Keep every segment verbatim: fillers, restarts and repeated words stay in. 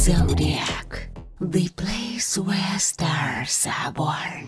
Zodiac, the place where stars are born.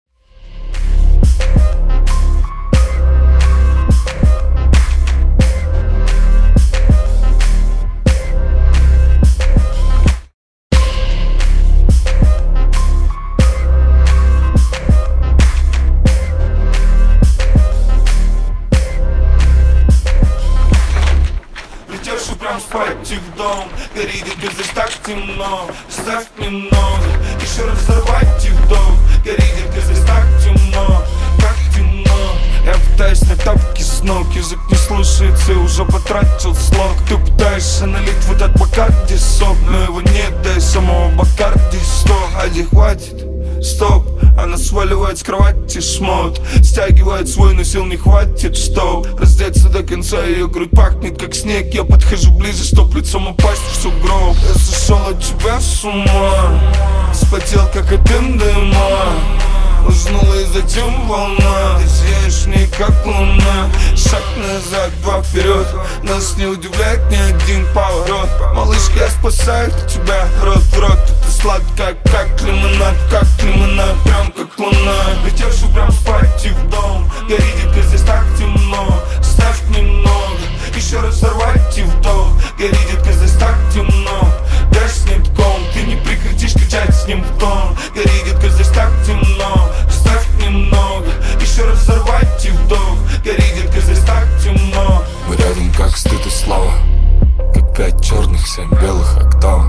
Прям спать в дом, горит и здесь так темно. Ставь немного, еще раз взорвать вдох. Горит и здесь так темно, так темно. Я пытаюсь на тапки с ног, язык не слушается и уже потратил слог. Ты пытаешься налить в этот Бакарди сок, но его нет, да и самого Бакарди сто. Ади хватит, стоп. Она сваливает с кровати шмот, стягивает свой, но сил не хватит, что раздеться до конца, ее грудь пахнет как снег. Я подхожу ближе, чтоб лицом упасть в сугроб. Я сошел от тебя с ума, вспотел как от дыма. Уснула и затем волна, ты сияешь в ней как луна. Шаг назад, два вперед, нас не удивляет ни один поворот. Малышка, я спасаю тебя, рот в рот. Это сладкая, как лимонад, как лимонад, прям как луна. Летевший прям спать в дом, горит и здесь так темно. Ставь немного, еще раз взорвать вдох. Горит и здесь так темно, дашь нитком. Ты не прекратишь кричать с ним в тон. Горит и здесь так темно. Ставь немного, еще раз взорвать вдох. Горит и здесь так темно. Мы рядом как стыд и слава, как пять черных, семь белых октав.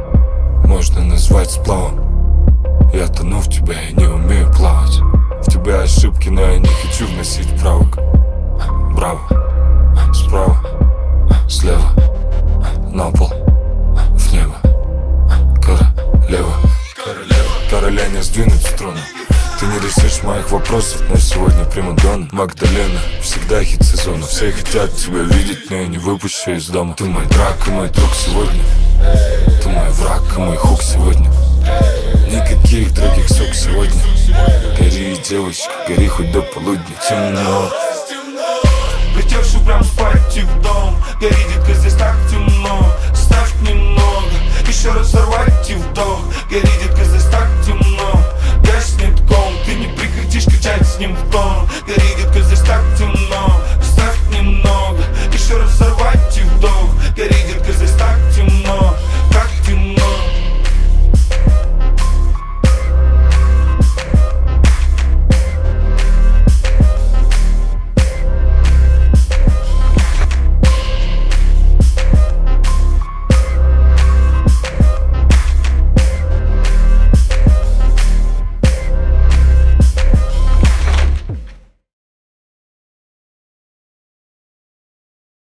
Можно назвать сплавом. Я тону в тебя, я не умею плавать. В тебя ошибки, но я не хочу вносить правок. Браво, справа, слева, на пол, в небо. Королева, королева, короля не сдвинуть струну. Ты не решишь моих вопросов, но сегодня примадонна. Магдалена, всегда хит сезона. Все хотят тебя видеть, но я не выпущу из дома. Ты мой драк и мой друг сегодня. Ты мой враг и мой хук сегодня. Никаких других сук сегодня. Гори, девочка, гори хоть до полудня. Темно. Прилетевший прям спать в дом, горит и здесь так темно. Ставь немного, еще раз взорвать вдох. Горит